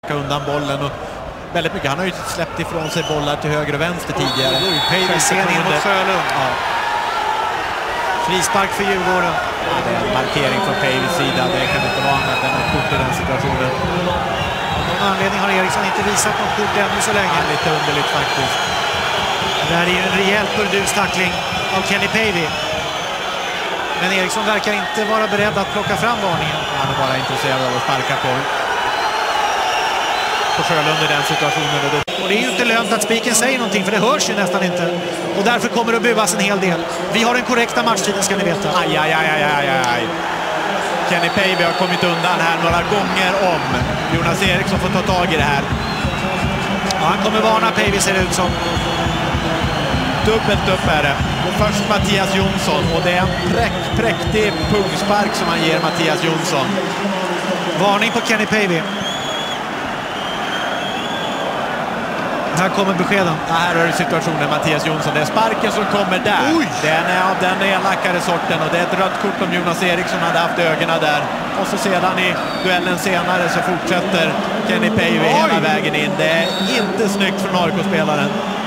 undan bollen och väldigt mycket. Han har ju släppt ifrån sig bollar till höger och vänster tidigare. Päivi sen in mot Sjölund. Ja. Frispark för Djurgården. Ja, det är en markering från Päivis sida. Det kan inte vara annat än ett kort i den situationen. Av någon anledning har Eriksson inte visat något kort ännu så länge. Ja, lite underligt faktiskt. Det här är ju en rejält burdus tackling av Kenny Päivi. Men Eriksson verkar inte vara beredd att plocka fram varningen. Han är bara intresserad av att sparka på Sjölund i den situationen. Och det är ju inte lönt att spiken säger någonting, för det hörs ju nästan inte. Och därför kommer det att buas en hel del. Vi har den korrekta matchtiden, ska ni veta. Aj. Kenny Päivi har kommit undan här några gånger om. Jonas Eriksson får ta tag i det här. Ja, han kommer varna Päivi, ser det ut som. Dubbelt upp är det. Och först Mattias Jonsson, och det är en präktig pungspark som han ger Mattias Jonsson. Varning på Kenny Päivi. Här kommer beskeden. Ja, här har du situationen, Mattias Jonsson. Det är sparken som kommer där. Oj. Den är av den elakare sorten, och det är ett rött kort om Jonas Eriksson hade haft ögonen där. Och så sedan i duellen senare så fortsätter Kenny Päivi hela vägen in. Det är inte snyggt från AIK-spelaren.